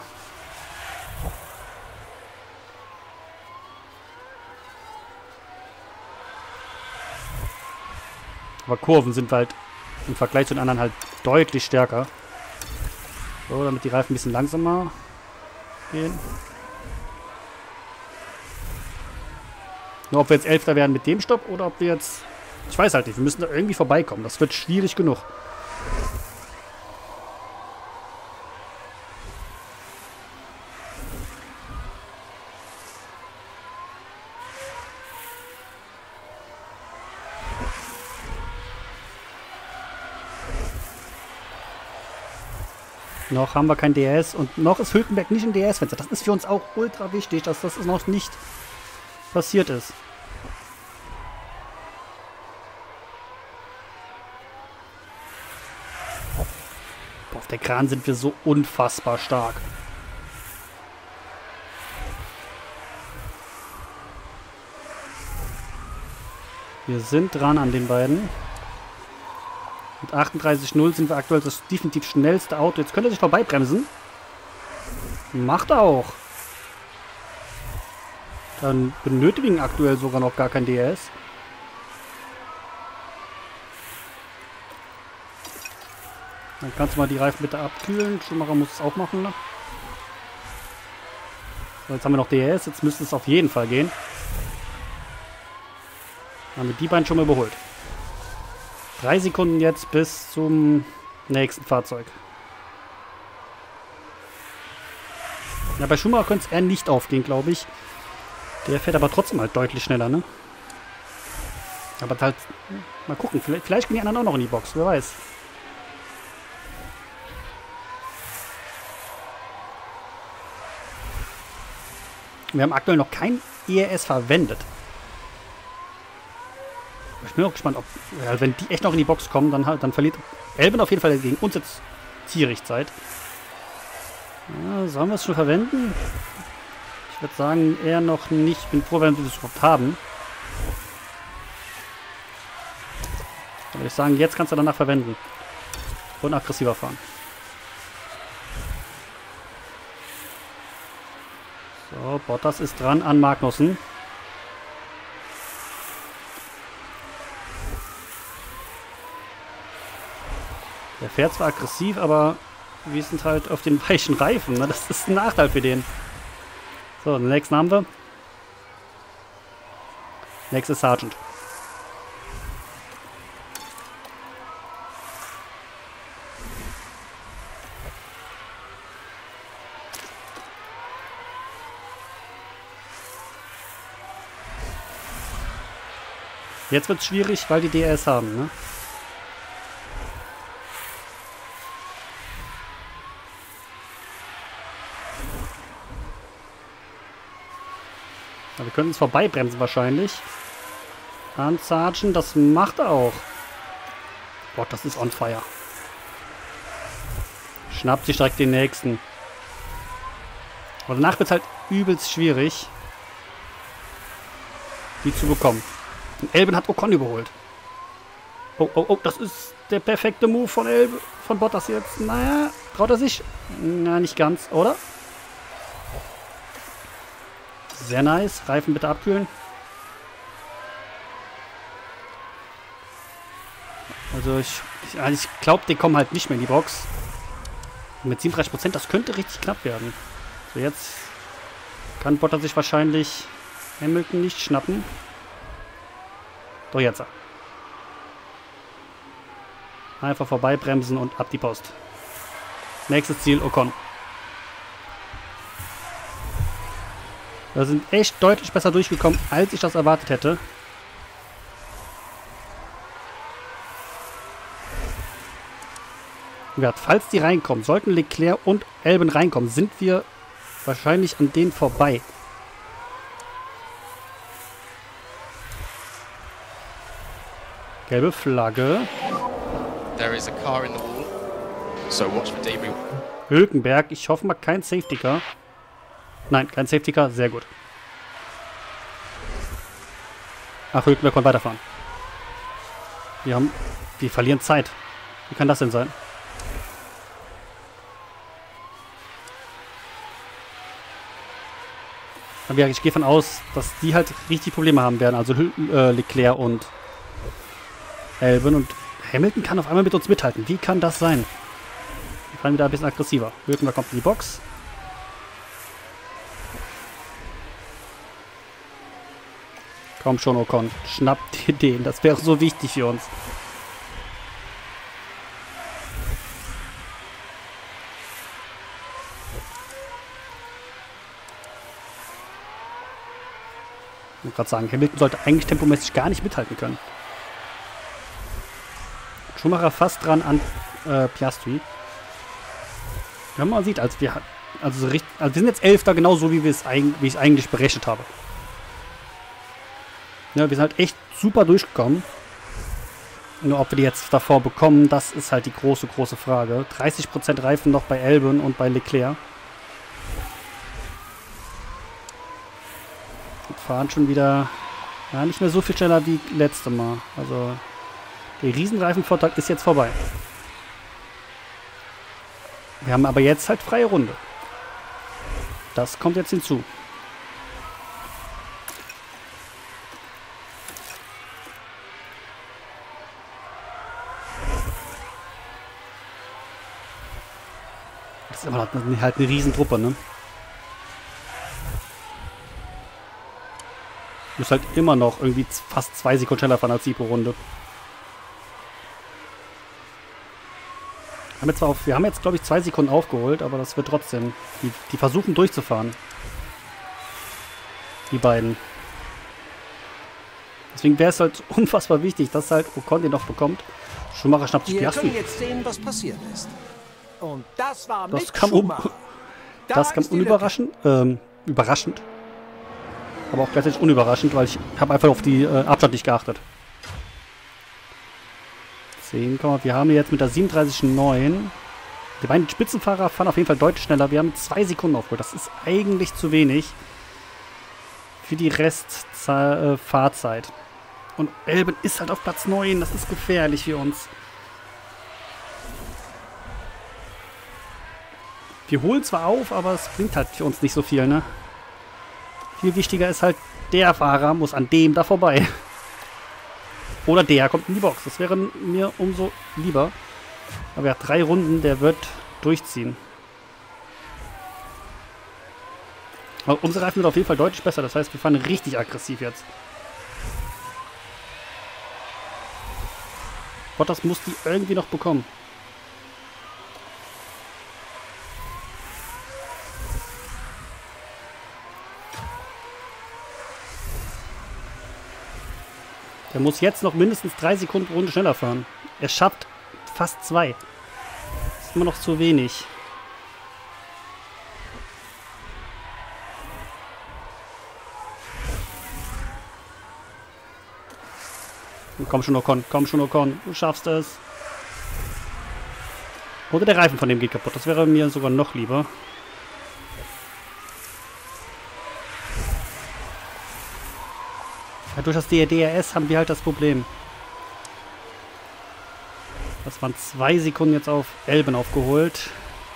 Aber Kurven sind halt im Vergleich zu den anderen halt deutlich stärker. So, damit die Reifen ein bisschen langsamer gehen. Nur ob wir jetzt Elfter werden mit dem Stopp oder ob wir jetzt... Ich weiß halt nicht, wir müssen da irgendwie vorbeikommen. Das wird schwierig genug. Noch haben wir kein D S und noch ist Hülkenberg nicht im D S-Fenster. Das ist für uns auch ultra wichtig, dass das noch nicht passiert ist. Boah, auf der Kran sind wir so unfassbar stark. Wir sind dran an den beiden. Mit achtunddreißig null sind wir aktuell das definitiv schnellste Auto. Jetzt könnte er sich vorbeibremsen. Macht er auch. Dann benötigen aktuell sogar noch gar kein D S. Dann kannst du mal die Reifen bitte abkühlen. Schumacher muss es auch machen. Ne? So, jetzt haben wir noch D S. Jetzt müsste es auf jeden Fall gehen. Dann haben wir die beiden schon mal überholt. Drei Sekunden jetzt bis zum nächsten Fahrzeug. Ja, bei Schumacher könnte es eher nicht aufgehen, glaube ich. Der fährt aber trotzdem halt deutlich schneller, ne? Aber halt, mal gucken, vielleicht, vielleicht gehen die anderen auch noch in die Box, wer weiß. Wir haben aktuell noch kein E R S verwendet. Ich bin auch gespannt, ob, ja, wenn die echt noch in die Box kommen, dann halt, dann verliert Elben auf jeden Fall gegen uns jetzt tierisch Zeit. Ja, sollen wir es schon verwenden? Ich würde sagen, eher noch nicht. Ich bin froh, wenn wir das überhaupt haben. Dann würde ich sagen, jetzt kannst du danach verwenden. Und aggressiver fahren. So, Bottas ist dran an Magnussen. Der fährt zwar aggressiv, aber wir sind halt auf den weichen Reifen. Ne? Das ist ein Nachteil für den. So, den nächsten haben wir. Nächstes Sergeant. Jetzt wird es schwierig, weil die D R S haben, ne? Ja, wir können uns vorbeibremsen wahrscheinlich. An Sargent, das macht er auch. Gott, das ist on fire. Schnappt sich direkt den nächsten. Aber danach wird es halt übelst schwierig, die zu bekommen. Und Albon hat Ocon überholt. Oh, oh, oh, das ist der perfekte Move von Albon, von Bottas jetzt. Naja, traut er sich? Na, nicht ganz, oder? Sehr nice. Reifen bitte abkühlen. Also ich, ich, also ich glaube, die kommen halt nicht mehr in die Box. Und mit siebenunddreißig Prozent, das könnte richtig knapp werden. So, jetzt kann Bottas sich wahrscheinlich Hamilton nicht schnappen. Doch jetzt. Einfach vorbeibremsen und ab die Post. Nächstes Ziel, Ocon. Wir sind echt deutlich besser durchgekommen, als ich das erwartet hätte. Ja, falls die reinkommen, sollten Leclerc und Albon reinkommen, sind wir wahrscheinlich an denen vorbei. Gelbe Flagge. There is a car in the wall, so watch for debris. Hülkenberg, ich hoffe mal kein Safety Car. Nein, kein Safety Car, sehr gut. Ach, Hülkenberg kann weiterfahren. Wir haben, wir verlieren Zeit. Wie kann das denn sein? Aber ja, ich gehe von aus, dass die halt richtig Probleme haben werden. Also äh, Leclerc und Albon. Und Hamilton kann auf einmal mit uns mithalten. Wie kann das sein? Wir fahren wieder ein bisschen aggressiver. Hülkenberg kommt in die Box. Komm schon, Ocon. Schnappt dir den. Das wäre so wichtig für uns. Ich muss gerade sagen, Hamilton sollte eigentlich tempomäßig gar nicht mithalten können. Schumacher fast dran an äh, Piastri. Wenn man sieht, als wir, also, so richtig, also wir sind jetzt Elfter, genauso wie, wir es wie ich es eigentlich berechnet habe. Ja, wir sind halt echt super durchgekommen. Nur ob wir die jetzt davor bekommen, das ist halt die große, große Frage. dreißig Prozent Reifen noch bei Albon und bei Leclerc. Und fahren schon wieder ja, nicht mehr so viel schneller wie letzte Mal. Also der Riesenreifenvorteil ist jetzt vorbei. Wir haben aber jetzt halt freie Runde. Das kommt jetzt hinzu. Das ist aber halt eine Riesentruppe, ne? Du musst halt immer noch irgendwie fast zwei Sekunden schneller fahren als die pro Runde. Haben jetzt auf, wir haben jetzt, glaube ich, zwei Sekunden aufgeholt, aber das wird trotzdem. Die, die versuchen durchzufahren. Die beiden. Deswegen wäre es halt unfassbar wichtig, dass halt Ocon den noch bekommt. Schumacher schnappt sich Piastri. Wir können jetzt sehen, was passiert ist. Und das war Das Mick kam, un Schumacher. das Da kam ist die unüberraschend. Ähm, überraschend. Aber auch gleichzeitig unüberraschend, weil ich habe einfach auf die äh, Abstand nicht geachtet. zehn, wir haben jetzt mit der siebenunddreißig Komma neun. Die beiden Spitzenfahrer fahren auf jeden Fall deutlich schneller. Wir haben zwei Sekunden aufgeholt. Das ist eigentlich zu wenig für die Restfahrzeit. Und Albon ist halt auf Platz neun. Das ist gefährlich für uns. Wir holen zwar auf, aber es bringt halt für uns nicht so viel, ne? Viel wichtiger ist halt, der Fahrer muss an dem da vorbei. Oder der kommt in die Box. Das wäre mir umso lieber. Aber er hat drei Runden, der wird durchziehen. Aber unsere Reifen sind auf jeden Fall deutlich besser. Das heißt, wir fahren richtig aggressiv jetzt. Bottas muss die irgendwie noch bekommen. Er muss jetzt noch mindestens drei Sekunden pro Runde schneller fahren. Er schafft fast zwei. Das ist immer noch zu wenig. Komm schon, Ocon, komm schon, Ocon. Du schaffst es. Oder der Reifen von dem geht kaputt. Das wäre mir sogar noch lieber. Ja, durch das D R S haben wir halt das Problem. Das waren zwei Sekunden jetzt auf Albon aufgeholt.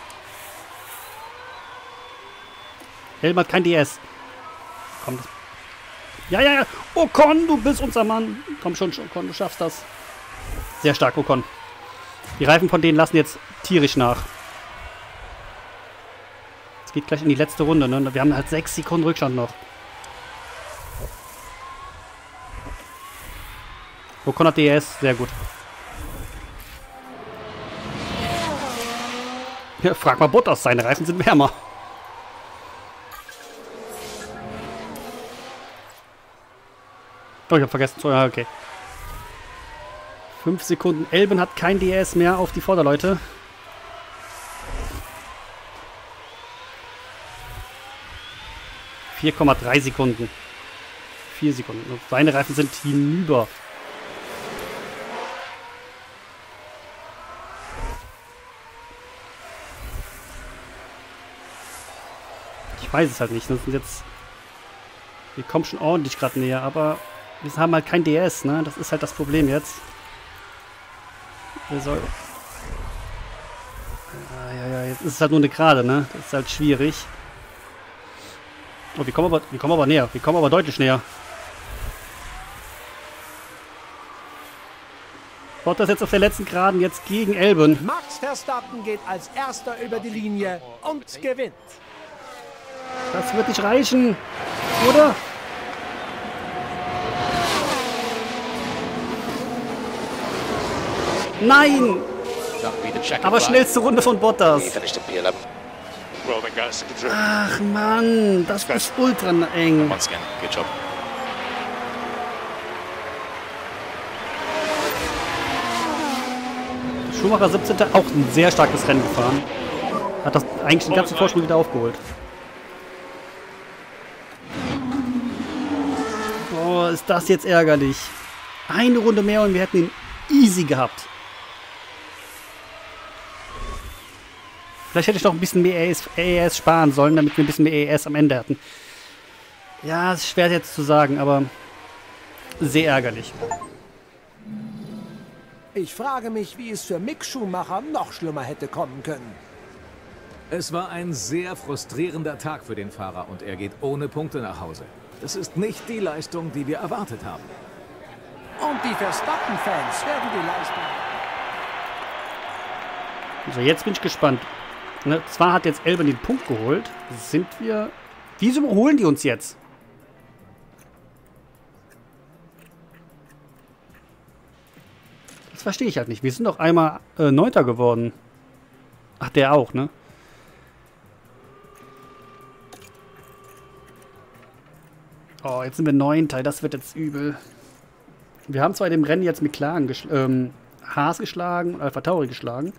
Albon hat kein D S. Komm, das... Ja, ja, ja. Ocon, du bist unser Mann. Komm schon, Ocon, du schaffst das. Sehr stark, Ocon. Die Reifen von denen lassen jetzt tierisch nach. Es geht gleich in die letzte Runde, ne? Wir haben halt sechs Sekunden Rückstand noch. Ocon hat D S, sehr gut. Ja, frag mal Bottas, seine Reifen sind wärmer. Oh, ich hab vergessen zu... Ja, okay. Fünf Sekunden. Albon hat kein D S mehr auf die Vorderleute. vier Komma drei Sekunden. vier Sekunden. Seine Reifen sind hinüber. Ich weiß es halt nicht. Das sind jetzt... Wir kommen schon ordentlich gerade näher, aber wir haben halt kein D S, ne? Das ist halt das Problem jetzt. Wir soll... Ja, ja, ja, jetzt ist es halt nur eine Gerade, ne? Das ist halt schwierig. Oh, wir kommen aber, wir kommen aber näher. Wir kommen aber deutlich näher. Bottas jetzt auf der letzten Geraden, jetzt gegen Albon. Max Verstappen geht als Erster über die Linie und gewinnt. Das wird nicht reichen, oder? Nein! Aber schnellste Runde von Bottas. Ach Mann, das ist ultra eng. Once again, good job. Schumacher siebzehnter auch ein sehr starkes Rennen gefahren. Hat das eigentlich den ganzen Vorsprung wieder aufgeholt. Oh, ist das jetzt ärgerlich. Eine Runde mehr und wir hätten ihn easy gehabt. Vielleicht hätte ich noch ein bisschen mehr A E S sparen sollen, damit wir ein bisschen mehr A E S am Ende hatten. Ja, ist schwer jetzt zu sagen, aber sehr ärgerlich. Ich frage mich, wie es für Mick Schumacher noch schlimmer hätte kommen können. Es war ein sehr frustrierender Tag für den Fahrer und er geht ohne Punkte nach Hause. Das ist nicht die Leistung, die wir erwartet haben. Und die Verstappen-Fans werden die Leistung... Also jetzt bin ich gespannt. Ne, zwar hat jetzt Albon den Punkt geholt. Sind wir... Wieso überholen die uns jetzt? Das verstehe ich halt nicht. Wir sind doch einmal äh, Neunter geworden. Ach, der auch, ne? Oh, jetzt sind wir Neunter. Das wird jetzt übel. Wir haben zwar in dem Rennen jetzt McLaren geschl ähm, Haas geschlagen und Alpha Tauri geschlagen.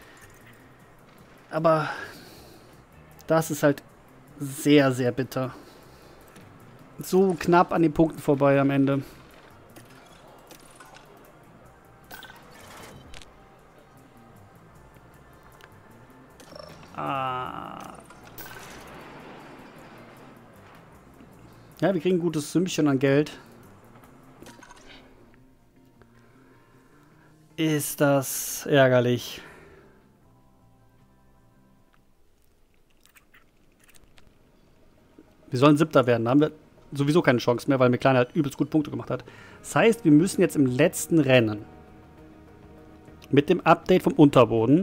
Aber das ist halt sehr, sehr bitter. So knapp an den Punkten vorbei am Ende. Ah. Ja, wir kriegen ein gutes Sümmchen an Geld. Ist das ärgerlich. Wir sollen Siebter werden. Da haben wir sowieso keine Chance mehr, weil McLaren halt übelst gut Punkte gemacht hat. Das heißt, wir müssen jetzt im letzten Rennen mit dem Update vom Unterboden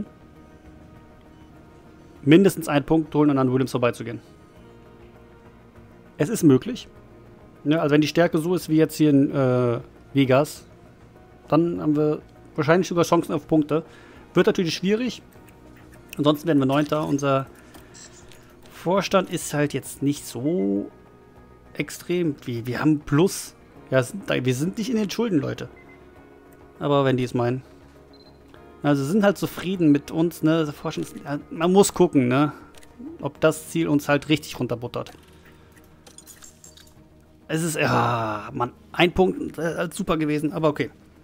mindestens einen Punkt holen und an Williams vorbeizugehen. Es ist möglich. Ja, also wenn die Stärke so ist wie jetzt hier in äh, Vegas, dann haben wir wahrscheinlich sogar Chancen auf Punkte. Wird natürlich schwierig. Ansonsten werden wir Neunter. Unser Vorstand ist halt jetzt nicht so extrem. Wir, wir haben Plus. Ja, wir sind nicht in den Schulden, Leute. Aber wenn die es meinen. Also sind halt zufrieden mit uns, ne? Der Vorstand ist, man muss gucken, ne? Ob das Ziel uns halt richtig runterbuttert. Es ist, ja, Mann, ein Punkt, äh, super gewesen, aber okay.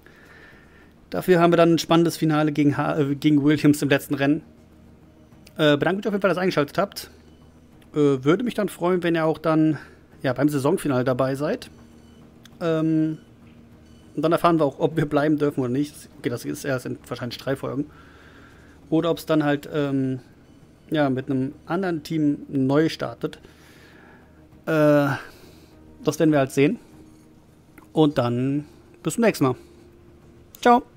Dafür haben wir dann ein spannendes Finale gegen, ha äh, gegen Williams im letzten Rennen. Äh, bedanke mich auf jeden Fall, dass ihr eingeschaltet habt. Äh, würde mich dann freuen, wenn ihr auch dann ja, beim Saisonfinale dabei seid. Ähm, und dann erfahren wir auch, ob wir bleiben dürfen oder nicht. Okay, das ist erst in wahrscheinlich drei Folgen. Oder ob es dann halt ähm, ja, mit einem anderen Team neu startet. Äh, das werden wir halt sehen. Und dann bis zum nächsten Mal. Ciao.